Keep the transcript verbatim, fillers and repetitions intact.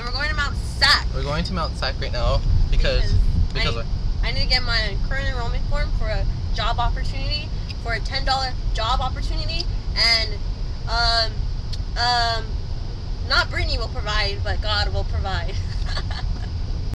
we're going to Mount Sac. We're going to Mount Sac right now because because, because I, what? I need to get my current enrollment form for a job opportunity, for a ten dollar job opportunity, and um um not Britney will provide, but God will provide.